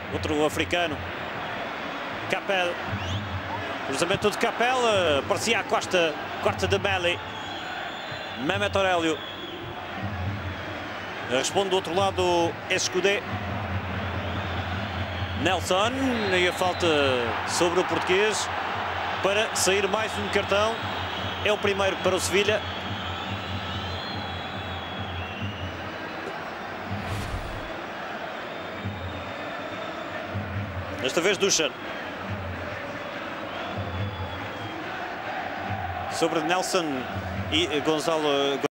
outro africano. Capel. Cruzamento de Capel. Parecia a costa de Meli. Mehmet Aurélio. Responde do outro lado Escudé. Nelson. E a falta sobre o português para sair mais um cartão. É o primeiro para o Sevilha. Desta vez Dusan. Sobre Nelson e Gonzalo.